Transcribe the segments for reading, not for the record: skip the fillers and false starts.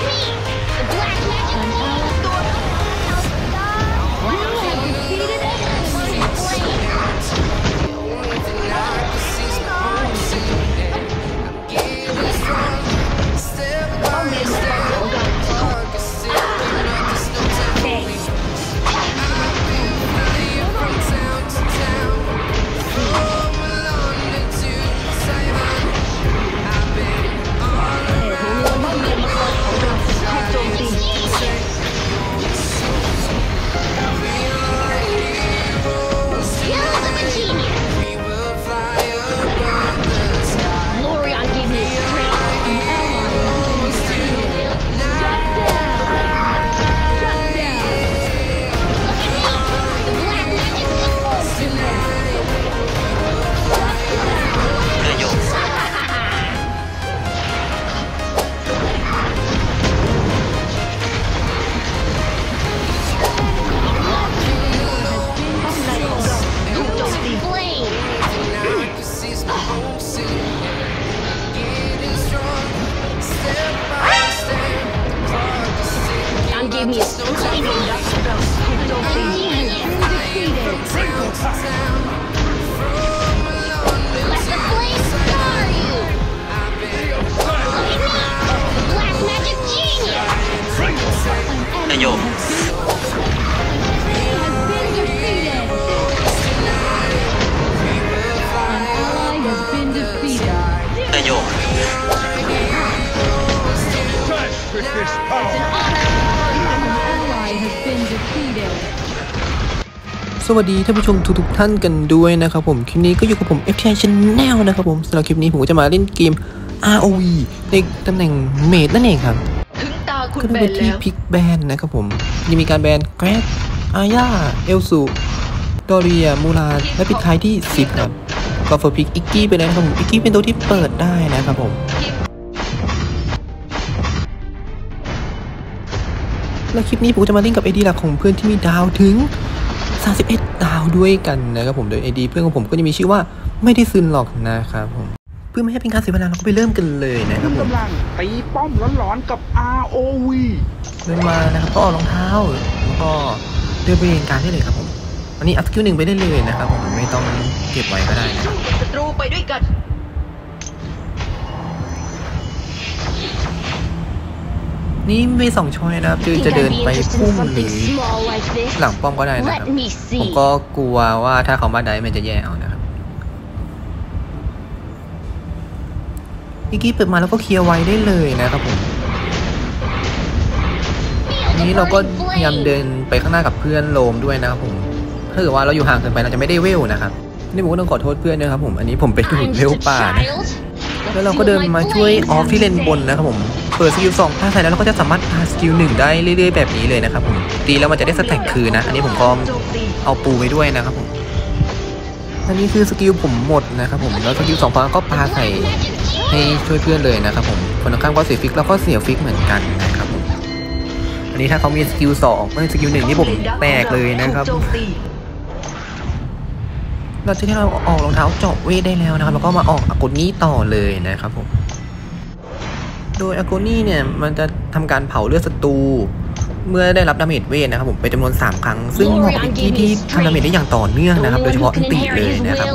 โยกโยกสวัสดีท่านผู้ชมทุกท่านกันด้วยนะครับผมคลิปนี้ก็อยู่กับผม FTI Channel นะครับผมสำหรับคลิปนี้ผมก็จะมาเล่นเกม ROV ในตำแหน่งเมดนั่นเองครับก็ได้ไปที่พิกแบนนะครับผมยังมีการแบนแกรกอาญาเอลซูดอเรียมูราและปิดท้ายที่10ครับก็เฟอร์พิกอิกกี้ไปเลยนะครับผมอิกกี้เป็นตัวที่เปิดได้นะครับผมและคลิปนี้ผมจะมาเล่นกับ AD หลักของเพื่อนที่มีดาวถึง31 ดาวด้วยกันนะครับผมโดย AD เพื่อนของผมก็จะมีชื่อว่าไม่ได้ซึนหรอกนะครับผมเพื่อไม่ให้เป็นการเสียเวลาเราก็ไปเริ่มกันเลยนะครับผมกำลังตีป้อมร้อนๆกับ ROV เดินมานะครับก็ออกรองเท้าแล้วก็เดินไปเรียนการได้เลยครับผมอันนี้อัพสกิล1ไปได้เลยนะครับผมไม่ต้องเก็บไว้ก็ได้นะศัตรูไปด้วยกันนี่ไม่2ช้อยนะครับคือจะเดินไปพุ่งหรือหลังป้อมก็ได้นะครับผมก็กลัวว่าถ้าเขามาได้มันจะแย่เอานะครับกี้เปิดมาแล้วก็เคลียร์ไว้ได้เลยนะครับผมนี้เราก็พยายามเดินไปข้างหน้ากับเพื่อนโลมด้วยนะครับผมถ้าเกิดว่าเราอยู่ห่างเกินไปเราจะไม่ได้เวลนะครับนี่ผมก็ต้องขอโทษเพื่อนนะครับผมอันนี้ผมเป็นหุ่นเวลป่านะแล้วเราก็เดินมาช่วยออฟที่เลนบนนะครับผมเปิดสกิล2ถ้าใส่แล้วเราก็จะสามารถพาสกิล1ได้เรื่อยๆแบบนี้เลยนะครับผมตีแล้วมันจะได้สแต็กคืนนะอันนี้ผมก็เอาปูไปด้วยนะครับผมอันนี้คือสกิลผมหมดนะครับผมแล้วสกิล2พอก็ปาใส่ให้ช่วยเพื่อนเลยนะครับผมคนข้างก็เสียฟิกแล้วก็เสียฟิกเหมือนกันนะครับผมอันนี้ถ้าเขามีสกิล2ไม่สกิล1ที่ผมแตกเลยนะครับเราจะให้เราออกรองเท้าเจาะเวทได้แล้วนะครับแล้วก็มาออกอากูนี่ต่อเลยนะครับผมโดยอากูนี่เนี่ยมันจะทำการเผาเลือดศัตรูเมื่อได้รับดาเมจเวทนะครับผมเป็นจำนวน3 ครั้งซึ่งเหมาะกับที่ทำดาเมจได้อย่างต่อเนื่องนะครับโดยเฉพาะอันติเลยนะครับ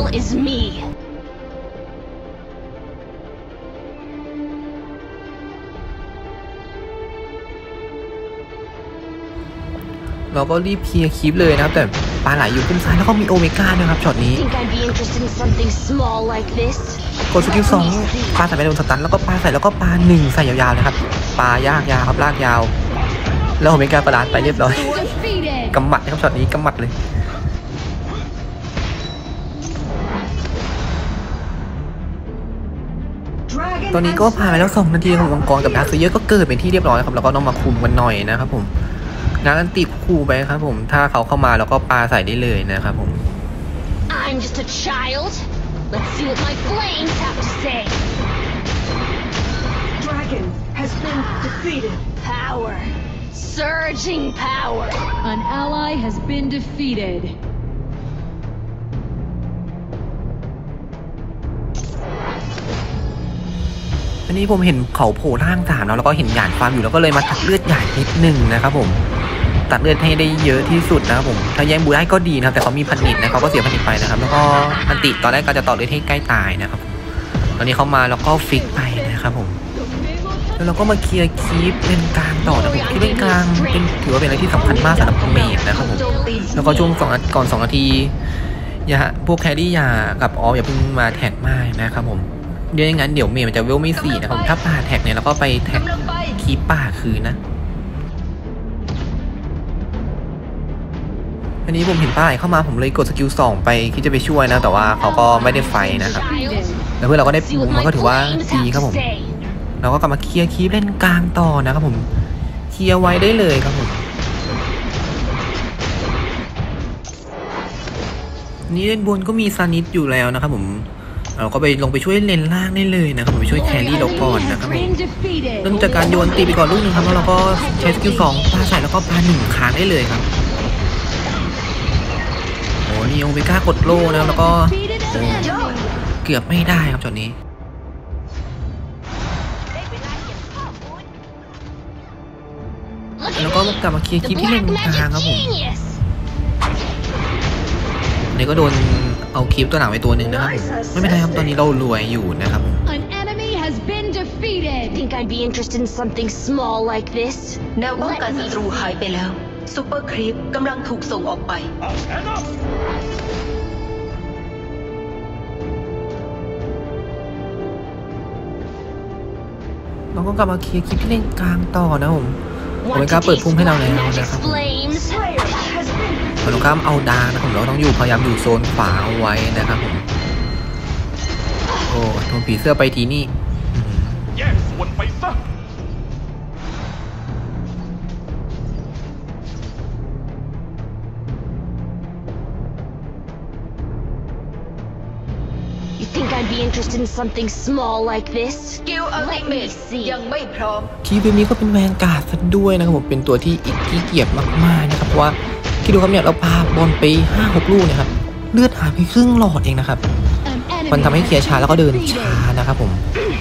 เราก็รีบเคลียร์คลิปเลยนะครับแต่ปลาไหลอยู่พุ่มซ้ายแล้วก็มีโอเมก้านะครับช็อตนี้กดสกิล2ปลาใส่ไปโดนสตันแล้วก็ปลาใส่แล้วก็ปลา1ใส่ยาวๆนะครับปลายากยาวครับลากยาวแล้วโอเมก้าประหลาดไปเรียบร้อยกำมัดนะครับช็อตนี้กำมัดเลยตอนนี้ก็ผ่านไปแล้ว2 นาทีของมังกรกับดาร์คเซเยอร์ก็เกิดเป็นที่เรียบร้อยครับแล้วก็ต้องมาคุมกันหน่อยนะครับผมงานติดคู่ไปครับผมถ้าเขาเข้ามาแล้วก็ปาใส่ได้เลยนะครับผม I'm just a child. Let's see what my flames have to say. Dragon has been defeated. Power. Surging power. An ally has been defeated. อันนี้ผมเห็นเขาโผล่ล่าง3แล้วก็เห็นหยาดฟาร์มอยู่แล้วก็เลยมาตัดเลือดหยาดนิดนึงนะครับผมตัดเลือดให้ได้เยอะที่สุดนะครับผมถ้าแย่งบูได้ก็ดีนะครับแต่เขามีพันนิดนะเขาก็เสียพันนิดไปนะครับแล้วก็อันติตอนแรกก็จะต่อเลือดให้ใกล้ตายนะครับตอนนี้เขามาแล้วก็ฟิกไปนะครับผมแล้วเราก็มาเคลียร์คีปเลนกลางต่อนะผมคีปเลนกลางเป็นถือว่าเป็นอะไรที่สำคัญมากสำหรับเมจนะครับผมแล้วก็ช่วงก่อน2 นาทีพวกแครี่กับออฟอย่าเพิ่งมาแท็กมากนะครับผมเดี๋ยวอย่างนั้นเดี๋ยวเมจมันจะเวลไม่4นะครับถ้าป่าแท็กเนี่ยเราก็ไปแท็กคีปป่าคืนนะอันนี้ผมเห็นป้ายเข้ามาผมเลยกดสกิล2ไปคิดจะไปช่วยนะแต่ว่าเขาก็ไม่ได้ไฟนะครับแล้วเพื่อนเราก็ได้ปูมันก็ถือว่าดีครับผมเราก็กลับมาเคลียร์คีปเล่นกลางต่อนะครับผมเคลียร์ไว้ได้เลยครับผมนี่เล่นบนก็มีซานิสอยู่แล้วนะครับผมเราก็ไปลงไปช่วยเลนล่างได้เลยนะครับผมไปช่วยแครี่เราก่อนนะครับผมเริ่มจากการโยนตีไปก่อนลูกนึงครับแล้วเราก็ใช้สกิล2ปาใส่แล้วก็ปา1ค้างได้เลยครับโอ้นี่โอเมก้ากดโล่นะแล้วก็เกือบไม่ได้ครับช็อตนี้แล้วก็กลับมาเคลียร์คลิปที่เลนกลางครับผมนี่ก็โดนเอาคลิปตัวหนังไปตัวหนึ่งนะครับไม่เป็นไรครับตอนนี้เรารวยอยู่นะครับ An enemy has been defeated. Think I'd be interested in something small like this? แนวป้องกันศัตรูหายไปแล้วซูเปอร์ครีปกำลังถูกส่งออกไปเราก็กลับมาเคลียร์คลิปที่เลนกลางต่อนะผมโอเมก้าเปิดพุ่มให้เราแล้วนะครับคนตรงข้ามเอาดานะผมเราต้องพยายามอยู่โซนขวาเอาไว้นะครับผมโอ้โดนผีเสื้อไปทีนี่แยกส่วนไปซะ Think I'd be interested in something small like this? สกิลอัลติเมทยังไม่พร้อมคีย์ตัวนี้ก็เป็นแวนการ์ดซะด้วยนะครับผมเป็นตัวที่อีกขี้เกียจมากๆนะครับเพราะว่าคิดดูครับเนี่ยเราพาบอลไป 5-6 ลูกเนี่ยครับเลือดหายไปครึ่งหลอดเองนะครับมันทำให้เคลียร์ช้าแล้วก็เดินช้านะครับผม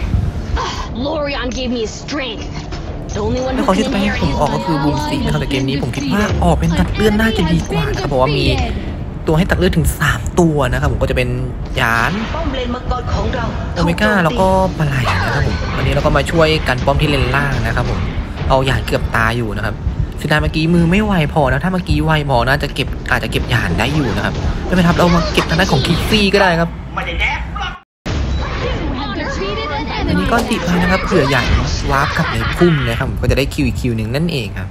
แล้วเขาที่จะไปให้ผมออกก็คือบูมสติกนะครับแต่เกมนี้ผมคิดว่าออกเป็นตัดเลือดน่าจะดีกว่านะครับเพราะว่ามีตัวให้ตัดเลือดถึง3ตัวนะครับผมก็จะเป็นหยานโอเมก้าแล้วก็ปลาไหลนะครับผมวันนี้เราก็มาช่วยกันป้อมที่เลนล่างนะครับผมเอาหยานเกือบตายอยู่นะครับสุดท้ายเมื่อกี้มือไม่ไวพอนะถ้าเมื่อกี้ไวพอน่าจะอาจจะเก็บหยานได้อยู่นะครับไม่เป็นไรครับเรามาเก็บทางด้านของคิกซี่ก็ได้ครับอันนี้ก็ติดมานะครับเผื่อหยานวาร์ปกลับในพุ่มนะครับก็จะได้คิวอีกคิวหนึ่งนั่นเองครับ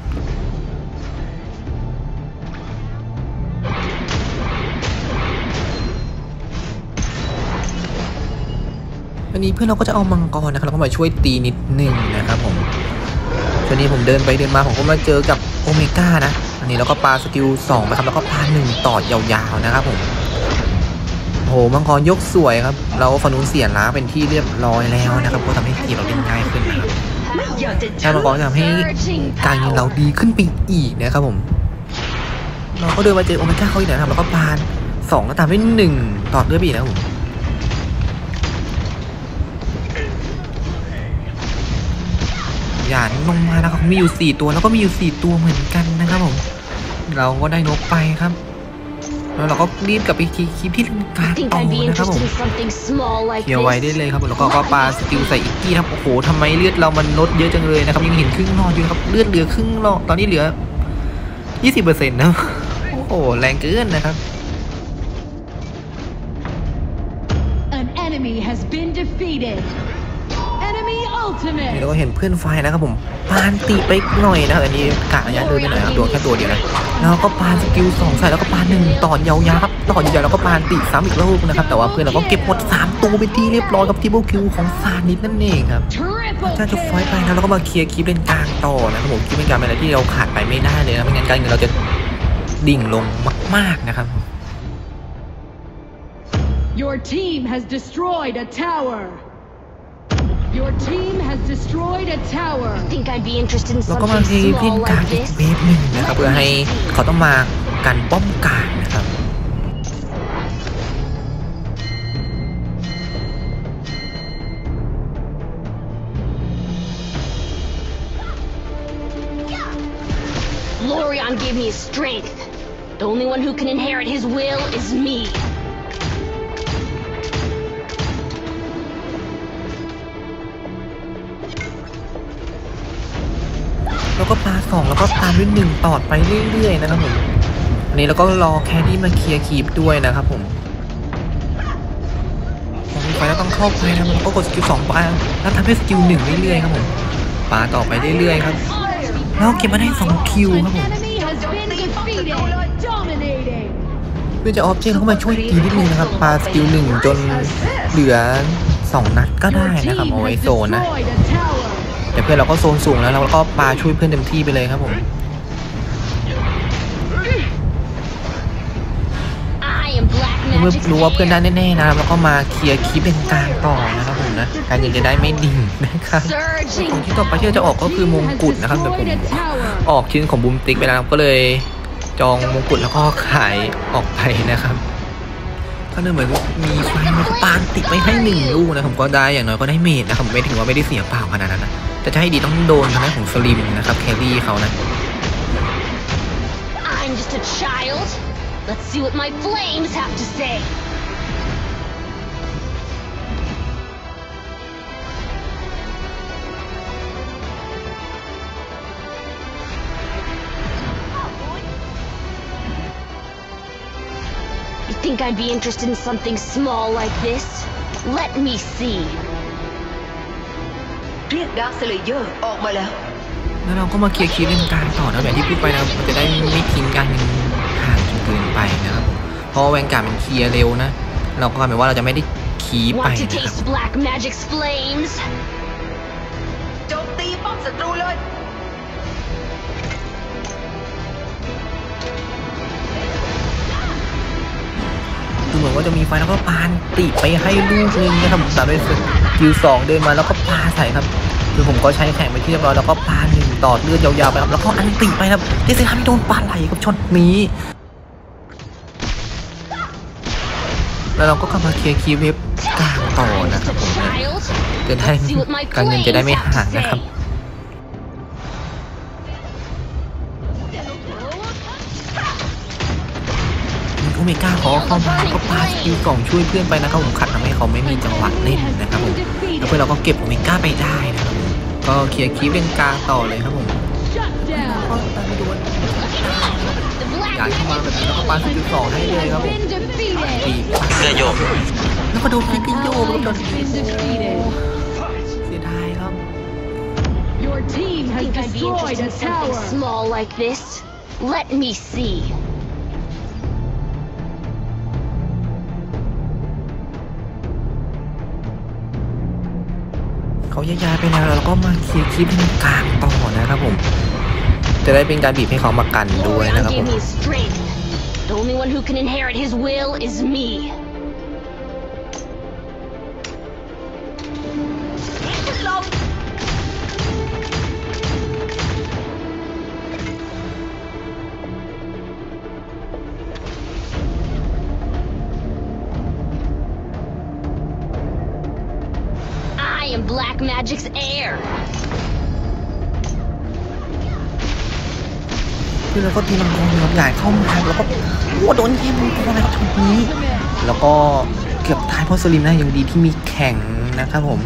อันนี้เพื่อนเราก็จะเอามังกรนะครับเราก็มาช่วยตีนิดนึงนะครับผมตอนนี้ผมเดินไปเดินมาผมก็มาเจอกับโอเมก้านะอันนี้เราก็ปาสกิล2ไปครับแล้วก็ปา1ต่อยาวๆนะครับผมโอ้โหมังกรยกสวยครับเราฟันนู้นเสียล้าเป็นที่เรียบร้อยแล้วนะครับก็ทำให้ทีเราเล่นง่ายขึ้นนะครับใช่มังกรทำให้การยิงเราดีขึ้นไปอีกนะครับผมเราก็เดินมาเจอโอเมก้าเขาอีกนะครับแล้วก็ปา2ก็ตามด้วย1ต่อเลือดอีกนะครับผมหยานลงมานะครับมีอยู่4ตัวแล้วก็มีอยู่4ตัวเหมือนกันนะครับผมเราก็ได้นกไปครับแล้วเราก็รีบกลับไปคลิปที่กลางต่อนะครับผมเกี่ยวไว้ได้เลยครับแล้วก็ปาสกิลใส่อีกทีครับโอ้โหทำไมเลือดเรามันลดเยอะจังเลยนะครับยังเห็นครึ่งหลอดอยู่ครับเลือดเหลือครึ่งหลอดตอนนี้เหลือ 20% นะโอ้โหแรงเกินนะครับ An enemy has been defeated. Enemy ultimate. นี่เราก็เห็นเพื่อนไฟนะครับผมปานตีไปหน่อยนะอันนี้กะระยะเดินไปหน่อยครับโดนแค่ตัวเดียวนะแล้วก็ปานสกิล2ใส่แล้วก็ปาน1ต่อยาวๆครับต่อยาวๆแล้วก็ปานตีซ้ำอีกรอบนะครับแต่ว่าเพื่อนเราก็เก็บหมด3ตัวเป็นที่เรียบร้อยกับทิปเปิลคิวของซานิดนั่นเองครับถ้าจะไฟไปนะเราก็มาเคลียร์คลิปเลนกลางต่อนะครับผมคลิปเลนกลางเป็นอะไรที่เราขาดไปไม่ได้เลยนะไม่งั้นการเงินเราจะดิ่งลงมากๆนะครับ Your team has destroyed a tower. Your team has destroyed a tower. Think I'd be interested in แล้วก็มา something เล่น small กลาง like อีก this? เวฟหนึ่งนะครับเพื่อให้เขาต้องมากันป้อมกลางนะครับ Leon gave me his strength. The only one who can inherit his will is me. แล้วก็ปา2แล้วก็ตามด้วย1ต่อไปเรื่อยๆนะครับผมอันนี้เราก็รอแครี่มาเคลียร์คีปด้วยนะครับผมพอมีไฟแล้วต้องเข้าไปนะมันก็กดสกิล2ปาแล้วทำให้สกิล1เรื่อยๆครับผมปาต่อไปเรื่อยๆครับแล้วเก็บมาได้2คิวครับผม Enemy has been defeated. Dominating. เพื่อจะออบเจกต์เข้ามาช่วยทีนิดนึงนะครับปาสกิล1จนเหลือ2นัดก็ได้นะครับเอาไว้โซนนะ Destroyed a tower. แต่เพื่อนเราก็โซนสูงแล้วเราก็ปาช่วยเพื่อนเต็มที่ไปเลยครับผม I am Black เมื่อ Magic's รู้ว่าเพื่อนได้ heir. แน่ๆนะครับแล้วก็มาเคลียร์คีปเป็นกลางต่อนะครับผมนะการเงินจะได้ไม่ดิ่งนะครับ Surging. ของที่ต่อไปที่จะออกก็คือมงกุฎนะครับแต่ผม Destroyed a tower. ออกชิ้นของบูมติ๊กไปแล้วก็เลยจองมงกุฎแล้วก็ขายออกไปนะครับก็เหมือนมีไฟมาปานติดไปให้1ลูกนะผมก็ได้อย่างน้อยก็ได้เมจนะครับไม่ถึงว่าไม่ได้เสียเปล่าขนาดนั้นนะแต่จะให้ดีต้องโดนทางด้านของสลิมนะครับแครี่เขานะ I'm just a child. Let's see what my flames have to say. 'You think I'd be interested in something small like this? Let me see. เรียกดาร์คสเลเยอร์ออกมาแล้วแล้วเราก็มาเคลียร์คีปเล่นกลางต่อนะแบบที่พูดไปนะมันจะได้ไม่ทิ้งกันห่างจนเกินไปนะครับเพราะแวนการ์ดมันเคลียร์เร็วนะเราก็กลายเป็นว่าเราจะไม่ได้คีปไป Want to นะครับ taste Black Magic's flames? โจมตีป้อมศัตรูเลยดูเหมือนว่าจะมีไฟแล้วก็ปานติไปให้ลูกนึงนะครับผมตามด้วยสกิล2เดินมาแล้วก็ปาใส่ครับคือผมก็ใช้แข่งไปที่เรียบร้อยแล้วก็ปา1ต่อเลือดยาวๆไปครับแล้วก็อันติไปครับที่เซฮันโดนปาไหลกับช็อตนี้แล้วเราก็กลับมาเคลียร์คีย์เว็บกลางต่อ I'm นะ just ครับ a ผมนะ child. จะได้ Let's see what my การเงินจะได้ไม่ flames ห่าง have to นะครับ say. มีโอเมก้าขอเข้ามาก็ปาสกิล2ช่วยเพื่อนไปนะครับผมขัดทำให้เขาไม่มีจังหวะเล่นนะครับผมแล้วเพื่อนเราก็เก็บโอเมก้าไปได้นะครับผมก็เคลียร์คีย์เป็นกลางต่อเลยครับผม Shut ก็ down. ตามไปโดน The Black ย้ายเข้ามาแบบนี้แล้วก็ปาสกิล2ให้เลยครับผม Been defeated. ตีปาเสื้อโยกแล้วก็โดนฟิกกิ้งโยกแล้วก็โดน Been defeated. เสียดายครับ Your team has Think I'd be destroyed interested a in something tower. small like this? Let me see. เขาย้ายไปแล้วแล้วก็มาเคลียร์คีย์เป็นกลางต่อนะครับผมจะได้เป็นการบีบให้เขามากันด้วย Leon นะครับผ gave ม me his strength. The only one who can inherit his will is me. I am Black Magic's heir. คือเราก็ตีมังกรครับใหญ่เข้ามาแล้วก็โอ้โดนยิงมังกรอะไรชุดนี้ แล้วก็เกือบตายเพราะสลิมนะยังดีที่มีแข่งนะครับผม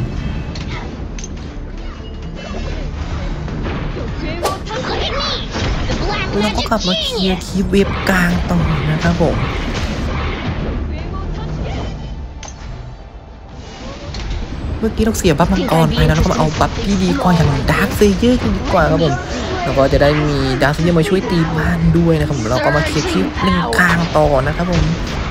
Look at me, the Black แล้วก็ Magic กลับมาเคลียร์ genius. คีย์เว็บกลางต่อนะครับผมเมื่อกี้เราเสียบัฟมังกรไปแล้วเราก็มาเอาบัฟที่ดีกว่าอย่างดาร์คเซเยอร์กันดีกว่าครับผมแล้วก็จะได้มีดาร์คเซเยอร์มาช่วยตีบ้านด้วยนะครับผมเราก็มาเคลียร์คีย์เล่นกลางต่อนะครับผม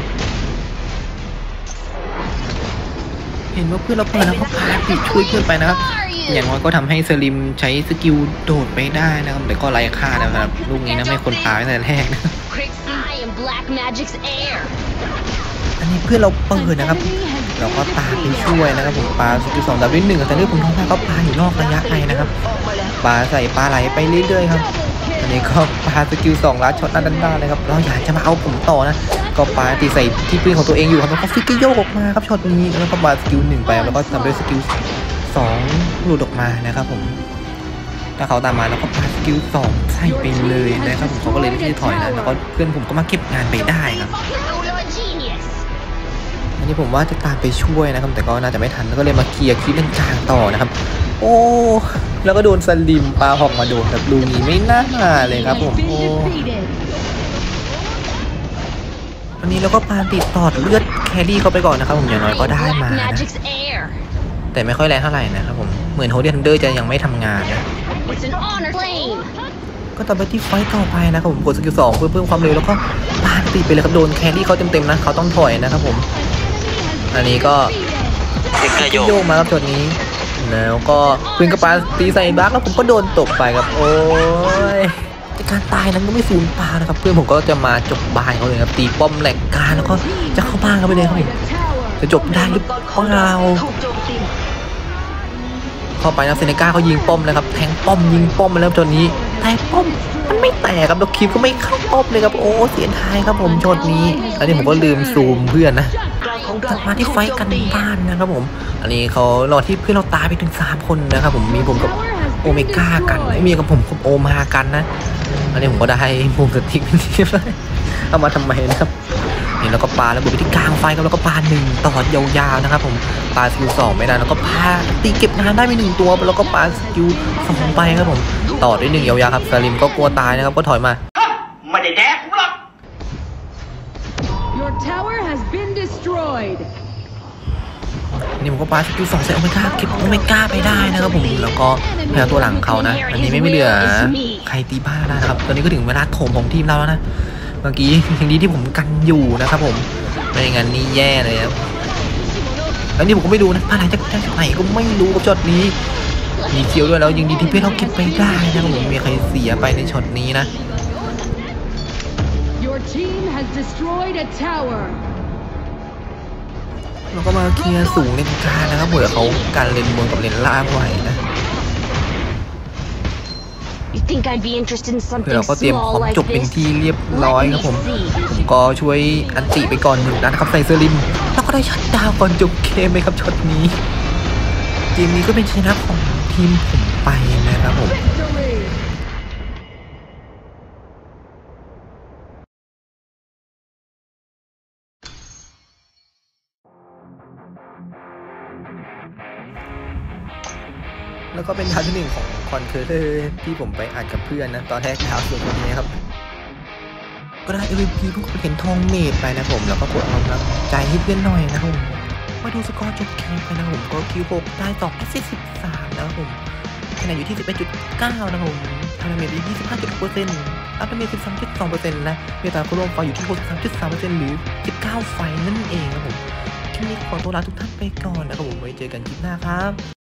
เห็นว่าเพื่อนเราเปิดแล้วก็พาติช่วยเพื่อนไปนะครับอย่างน้อยก็ทำให้สลิมใช้สกิลโดดไปได้นะครับแต่ก็ไร้ค่านะครับลูกนี้นะไม่คนตายตั้งแต่แรกนะ I am Black Magic's heir. อันนี้เพื่อนเราเปิดนะครับ เราก็ตามไปช่วยนะครับผมปลาสกิล2ดับเบิล1แต่เรื่องผมท้องฟ้าก็ปลาอยู่นอกระยะไกลนะครับปลาใส่ปลาไหลไปเรื่อยๆครับอันนี้ก็ปลาสกิล2ลัดช็อตด้านๆเลยครับเราอยากจะมาเอาผมต่อนะก็ปลาตีใส่ที่ปืนของตัวเองอยู่ครับแล้วก็ฟิกเกอร์โยกออกมาครับช็อตนี้แล้วก็ปลาสกิล1ไปแล้วก็ทำด้วยสกิล2หลุดออกมานะครับผมถ้าเขาตามมาแล้วก็ปาสกิล2ใส่ไปเลยนะครับผมเขาก็เลยไม่ได้ถอยนะแล้วก็เพื่อนผมก็มาเก็บงานไปได้ครับ You're a genius. อันนี้ผมว่าจะตามไปช่วยนะครับแต่ก็น่าจะไม่ทันแล้วก็เลยมาเคลียร์คลิปเลนกลางต่อนะครับโอ้แล้วก็โดนสลิมปาหอกมาโดนแบบลูนี้ไม่น่าเลยครับผมโอ้วันนี้เราก็ปาติดตอดเลือดแครี่เขาไปก่อนนะครับผมอย่างน้อยก็ได้มานะ Magic's air. แต่ไม่ค่อยแรงเท่าไหร่นะครับผมเหมือนโฮเดียนทันเดอร์จะยังไม่ทำงานนะ It's an honor flame. ก็ต่อไปที่ไฟต์ต่อไปนะครับผมกดสกิล2เพื่อเพิ่มความเร็วแล้วก็ปาติดไปเลยครับโดนแครี่เขาเต็มๆนะเขาต้องถอยนะครับผมอันนี้ก็ฟิกเกอร์โยกโยกมาครับช็อตนี้แล้วก็ปืนกระปาตีใส่บัคแล้วผมก็โดนตบไปครับโอ้ยแต่การตายนั้นก็ไม่สูญเปล่านะครับเพื่อนผมก็จะมาจบบ้านเขาเลยครับตีป้อมแหลกกลางแล้วก็จะเข้าบ้านเขาไปเลยครับผมจะจบได้หรือเปล่าถูกโจมตีเข้าไปนะเซเนก้าเขายิงป้อมนะครับแทงป้อมยิงป้อมมาแล้วช็อตนี้แต่ป้อมมันไม่แตกครับแล้วคิวก็ไม่เข้าป้อมเลยครับโอ้เสียดายครับผมช็อตนี้อันนี้ผมก็ลืมซูมเพื่อนนะกลางของกเราลับมาที่ไฟท์กันบ้านนะครับผมอันนี้เขารอที่เพื่อนเราตายไปถึง3คนนะครับผมมีผมกับโอเมก้ากันไม่มีกับผมกับโอมากันนะอันนี้ผมก็ได้มุมสติ๊กเป็นที่เลยเอามาทำไมนะครับเห็นแล้วก็ปาแล้วบุกไปที่กลางไฟครับแล้วก็ปา1ต่อยาวๆนะครับผมปาสกิล2ไม่ได้แล้วก็พาตีเก็บงานได้ไป1ตัวแล้วก็ปาสกิล2ไปครับผมต่อด้วย1ยาวๆครับสลิมก็กลัวตายนะครับก็ถอยมาไม่ได้แดกผมหรอก Your tower has been destroyed. นี่ผมก็ปาสกิล2ใส่โอเมก้าเก็บโอเมก้าไปได้นะครับผมแล้วก็พยายามตัวหลังเขานะอันนี้ไม่เหลือใครตีบ้านได้นะครับตอนนี้ก็ถึงเวลาโถมของทีมเราแล้วนะเมื่อกี้ยังดีที่ผมกันอยู่นะครับผมไม่งั้นนี่แย่เลยครับแล้วนี่ผมก็ไม่รู้นะพาไหนจะไหนก็ไม่รู้กับช็อตนี้มีเคียวด้วยแล้วยังดีที่เพื่อนเราเก็บไปได้นะครับผมมีใครเสียไปในช็อตนี้นะ Your team has destroyed a tower. เราก็มาเคลียร์สูงเลนกลางนะครับเผื่อเขากันเลนบนกับเลนล่างไหวนะ You think I'd be interested in เพื่อ something เราก็เตรียมพร้อ small ม like จบเป็น this? ที่เรียบร้อยครับผมก็ช่วยอันติไปก่อน1นัดนะครับใส่เซอร์ลิมแล้วก็ได้ชัดดาวก่อนจบเกมไหมครับช็อตนี้เกมนี้ก็เป็นชนะของทีมผมไปนะครับผม Victory. แล้วก็เป็นดาวที่1ของคอนเคอร์เตอร์ที่ผมไปอัดกับเพื่อนนะตอนแรกดาวส่วนคนนี้ครับก็ได้ MVP เพิ่งเห็นทองเมดไปนะผมแล้วก็กดกำลังใจให้เพื่อนหน่อยนะครับผมมาดูสกอร์จบเกมไปนะผมก็คิว6ได้2 13นะครับผมคะแนนอยู่ที่ 11.9 นะครับผมทำดาเมจอยู่ 25.6% อัพดาเมจ 13.2% และเมตาโคโลมไฟอยู่ที่ 63.3% หรือ 19 ไฟนั่นเองครับผมคลิปนี้ขอตัวลาทุกท่านไปก่อนนะครับผมไว้เจอกันคลิปหน้าครับ